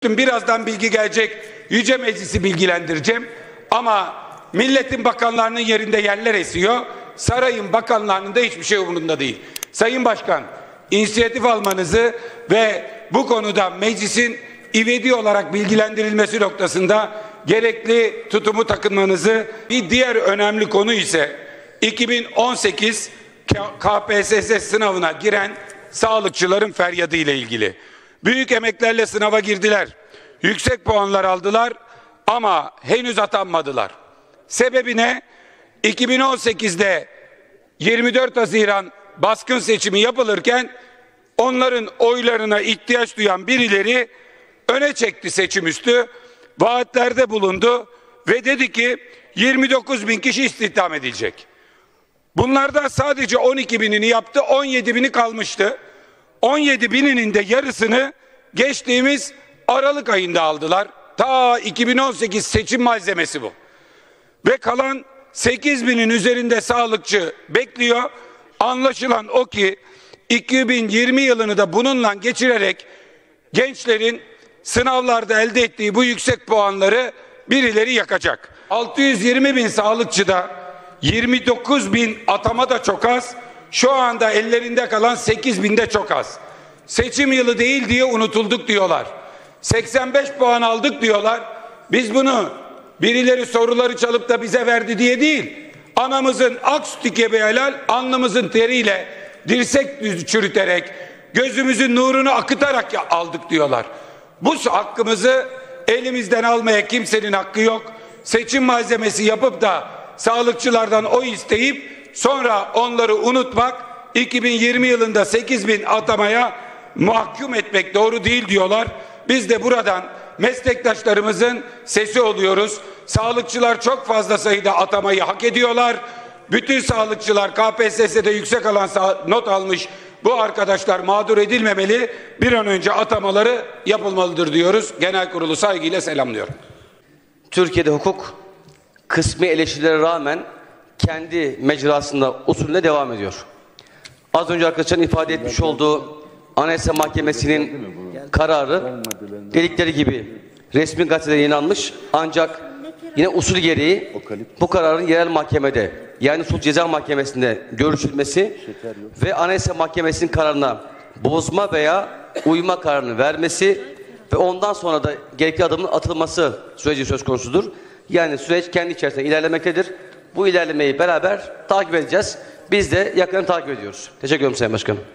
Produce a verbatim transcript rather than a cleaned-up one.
Birazdan bilgi gelecek. Yüce Meclisi bilgilendireceğim. Ama milletin bakanlarının yerinde yerler esiyor. Sarayın bakanlarının da hiçbir şey umurunda değil. Sayın Başkan, inisiyatif almanızı ve bu konuda meclisin ivedi olarak bilgilendirilmesi noktasında gerekli tutumu takınmanızı, bir diğer önemli konu ise iki bin on sekiz K P S S sınavına giren sağlıkçıların feryadı ile ilgili. Büyük emeklerle sınava girdiler. Yüksek puanlar aldılar ama henüz atanmadılar. Sebebi ne? iki bin on sekizde yirmi dört Haziran baskın seçimi yapılırken onların oylarına ihtiyaç duyan birileri öne çekti seçim üstü, vaatlerde bulundu ve dedi ki yirmi dokuz bin kişi istihdam edilecek. Bunlardan sadece on iki binini yaptı, on yedi bini kalmıştı. on yedi bininin de yarısını geçtiğimiz Aralık ayında aldılar. Ta iki bin on sekiz seçim malzemesi bu. Ve kalan sekiz binin üzerinde sağlıkçı bekliyor. Anlaşılan o ki iki bin yirmi yılını da bununla geçirerek gençlerin sınavlarda elde ettiği bu yüksek puanları birileri yakacak. altı yüz yirmi bin sağlıkçıda yirmi dokuz bin atama da çok az. Şu anda ellerinde kalan sekiz bin de çok az. Seçim yılı değil diye unutulduk diyorlar. seksen beş puan aldık diyorlar. Biz bunu birileri soruları çalıp da bize verdi diye değil. Anamızın ak sütü gibi helal, alnımızın teriyle dirsek düz çürüterek, gözümüzün nurunu akıtarak aldık diyorlar. Bu hakkımızı elimizden almaya kimsenin hakkı yok. Seçim malzemesi yapıp da sağlıkçılardan oy isteyip sonra onları unutmak, iki bin yirmi yılında sekiz bin atamaya mahkum etmek doğru değil diyorlar. Biz de buradan meslektaşlarımızın sesi oluyoruz. Sağlıkçılar çok fazla sayıda atamayı hak ediyorlar. Bütün sağlıkçılar K P S S'de yüksek alan not almış bu arkadaşlar mağdur edilmemeli. Bir an önce atamaları yapılmalıdır diyoruz. Genel kurulu saygıyla selamlıyorum. Türkiye'de hukuk kısmi eleştirilere rağmen kendi mecrasında usulüne devam ediyor. Az önce arkadaşların ifade etmiş olduğu Anayasa Mahkemesi'nin kararı dedikleri gibi resmi gazetede yayınlanmış, ancak yine usul gereği bu kararın yerel mahkemede, yani Sulh Ceza Mahkemesi'nde görüşülmesi ve Anayasa Mahkemesi'nin kararına bozma veya uyma kararını vermesi ve ondan sonra da gerekli adımın atılması süreci söz konusudur. Yani süreç kendi içerisinde ilerlemektedir. Bu ilerlemeyi beraber takip edeceğiz. Biz de yakından takip ediyoruz. Teşekkür ederim Sayın Başkanım.